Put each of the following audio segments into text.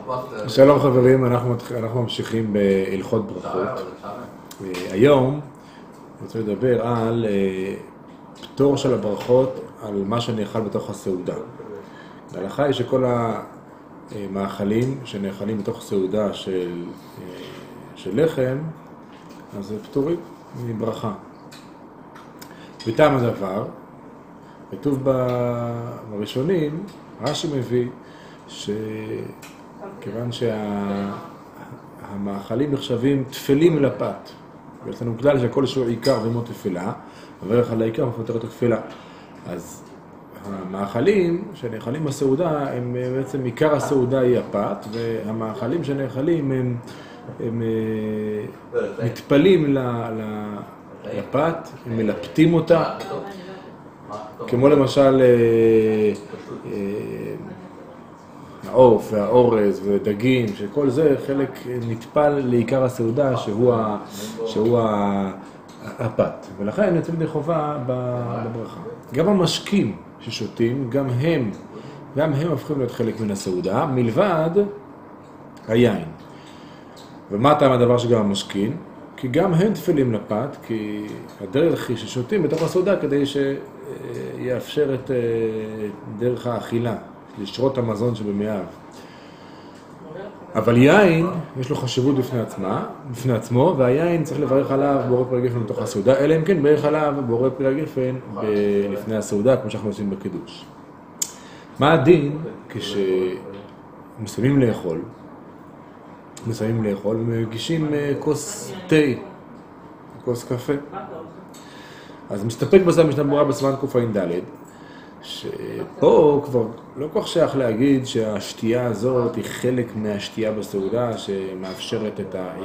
שלום חברים, אנחנו ממשיכים בהלכות ברכות. היום אני רוצה לדבר על פטור של הברכות על מה שנאכל בתוך הסעודה. ההלכה היא שכל המאכלים שנאכלים בתוך הסעודה של לחם, אז פטורים מברכה. וטעם הדבר, כתוב בראשונים, רש"י מביא שכיוון שהמאכלים נחשבים תפלים לפת, ויש לנו כלל שכל שהוא עיקר ומו תפלה, עברך על העיקר מפטר אותו תפלה. אז המאכלים שנאכלים בסעודה, הם בעצם עיקר הסעודה היא הפת, והמאכלים שנאכלים הם מתפלים לפת, הם מלפתים אותה, כמו למשל העוף והאורז ודגים, שכל זה חלק נטפל לעיקר הסעודה שהוא הפת, ולכן יוצא ידי חובה בברכה. גם המשקים ששותים, גם הם הופכים להיות חלק מן הסעודה, מלבד היין. ומה טעם הדבר שגם המשקים? כי גם הם תפלים לפת, כי הדרך היא ששותים בתוך הסעודה כדי שיאפשר את דרך האכילה, לשרות המזון שבמאיו. אבל יין, יש לו חשיבות בפני עצמו, והיין צריך לברך עליו בורא פרי הגפן בתוך הסעודה, אלא אם כן ברך עליו בורא פרי הגפן לפני הסעודה, כמו שאנחנו עושים בקידוש. מה הדין כשמסיימים לאכול ומגישים כוס תה, כוס קפה? אז מסתפק בזה משנה ברורה בסימן קע"ד, שפה כבר לא כל כך שייך להגיד שהשתייה הזאת היא חלק מהשתייה בסעודה שמאפשרת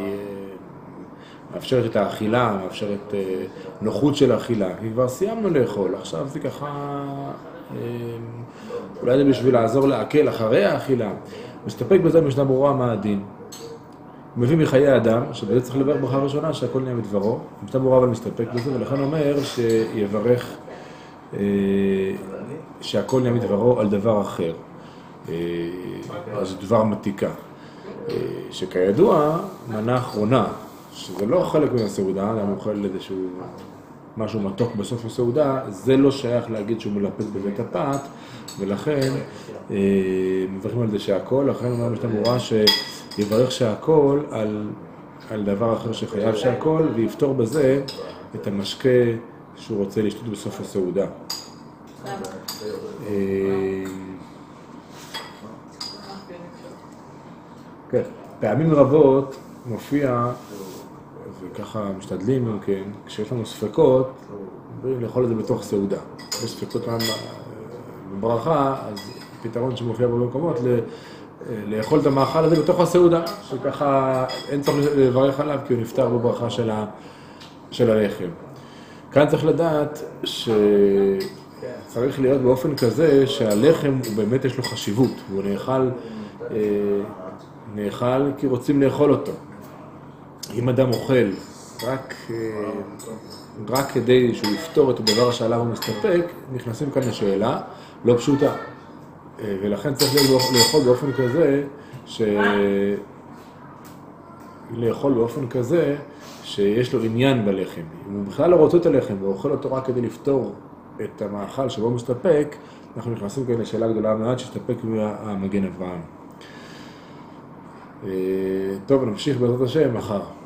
את האכילה, מאפשרת נוחות של האכילה. כי כבר סיימנו לאכול, עכשיו זה ככה, אולי זה בשביל לעזור לעכל אחרי האכילה. מסתפק בזה משנה ברורה מה הדין. הוא מביא מחיי האדם, שבזה צריך לברך ברכה ראשונה שהכל נהיה מדברו. משנה ברורה אבל מסתפק בזה, ולכן אומר שיברך שהכל נהיה מדברו על דבר אחר. אז דבר מתיקה. שכידוע, מנה אחרונה, שזה לא חלק מן הסעודה, אדם אוכל איזשהו משהו מתוק בסוף הסעודה, זה לא שייך להגיד שהוא מלפת בבית הפת, ולכן מברכים על זה שהכל, לכן אומר משנה ברורה שיברך שהכל על דבר אחר שחייב שהכל, ויפתור בזה את המשקה שהוא רוצה לשתות בסוף הסעודה. כן, פעמים רבות מופיע, וככה משתדלים גם כן, כשיש לנו ספקות, לאכול את זה בתוך סעודה. יש ספקות בברכה, אז פתרון שמופיע במקומות לאכול את המאכל הזה בתוך הסעודה, שככה אין צריך לברך עליו כי הוא נפטר בברכה של הלחם. כאן צריך לדעת שצריך להיות באופן כזה שהלחם הוא באמת יש לו חשיבות, והוא נאכל כי רוצים לאכול אותו. אם אדם אוכל רק כדי שהוא יפתור את הדבר שעליו הוא מסתפק, נכנסים כאן לשאלה לא פשוטה. ולכן צריך לאכול באופן כזה שיש לו עניין בלחם. אם הוא בכלל לא רוצה את הלחם ואוכל אותו רק כדי לפתור את המאכל שבו הוא מסתפק, אנחנו נכנסים כאן לשאלה גדולה מאוד שתסתפק מהמגן אברהם. טוב, נמשיך בעזרת השם מחר.